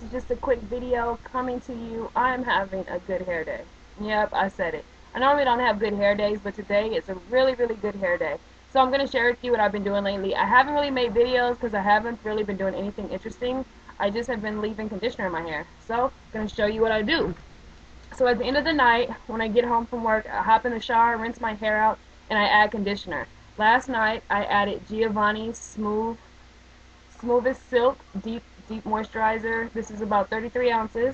is just a quick video coming to you. I'm having a good hair day. Yep, I said it. I normally don't have good hair days, but today is a really, really good hair day. So I'm going to share with you what I've been doing lately. I haven't really made videos because I haven't really been doing anything interesting. I just have been leaving conditioner in my hair. So I'm going to show you what I do. So at the end of the night, when I get home from work, I hop in the shower, rinse my hair out, and I add conditioner. Last night, I added Giovanni's Smoothest Silk Deep Moisturizer. This is about 33 ounces.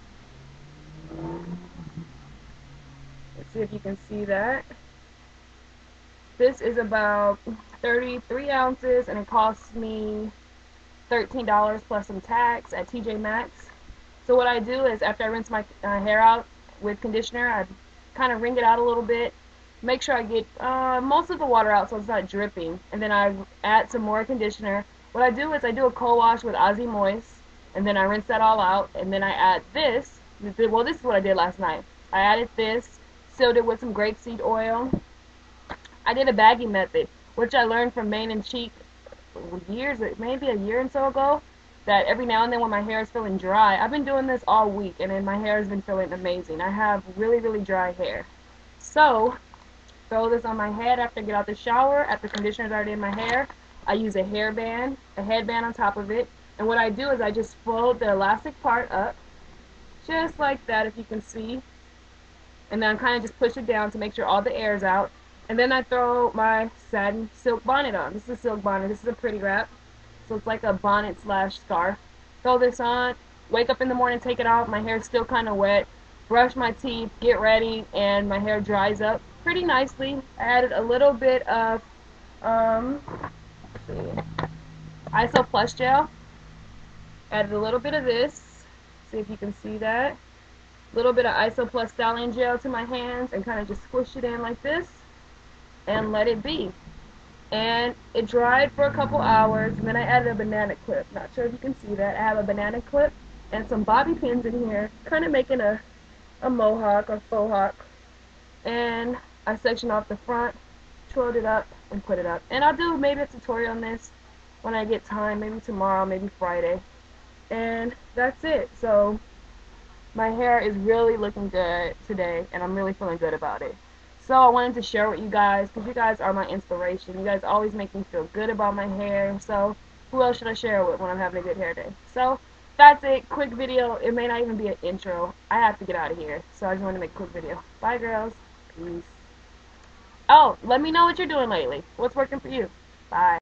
Let's see if you can see that. This is about 33 ounces, and it costs me $13 plus some tax at TJ Maxx. So what I do is after I rinse my hair out with conditioner, I kind of wring it out a little bit, make sure I get most of the water out so it's not dripping, and then I add some more conditioner. What I do is I do a cold wash with Aussie Moist, and then I rinse that all out, and then I add this. Well, this is what I did last night. I added this, sealed it with some grapeseed oil. I did a baggy method, which I learned from Mane and Cheek maybe a year and so ago, that every now and then when my hair is feeling dry, I've been doing this all week, and then my hair has been feeling amazing. I have really, really dry hair. So, throw this on my head after I get out the shower, after conditioner's already in my hair. I use a headband on top of it, and what I do is I just fold the elastic part up, just like that if you can see, and then I kind of just push it down to make sure all the air is out, and then I throw my satin silk bonnet on. This is a silk bonnet, this is a pretty wrap, so it's like a bonnet slash scarf. Throw this on, wake up in the morning, take it off, my hair is still kind of wet, brush my teeth, get ready, and my hair dries up pretty nicely. I added a little bit of Iso Plus gel. Added a little bit of this. See if you can see that. A little bit of Iso Plus styling gel to my hands and kind of just squish it in like this and let it be. And it dried for a couple hours, and then I added a banana clip. Not sure if you can see that. I have a banana clip and some bobby pins in here, kind of making a mohawk or faux hawk. And I sectioned off the front, twirled it up, and put it up. And I'll do maybe a tutorial on this when I get time, maybe tomorrow, maybe Friday. And that's it. So my hair is really looking good today, and I'm really feeling good about it. So I wanted to share with you guys, because you guys are my inspiration. You guys always make me feel good about my hair. So who else should I share with when I'm having a good hair day? So that's it. Quick video. It may not even be an intro. I have to get out of here. So I just wanted to make a quick video. Bye, girls. Peace. Oh, let me know what you're doing lately. What's working for you? Bye.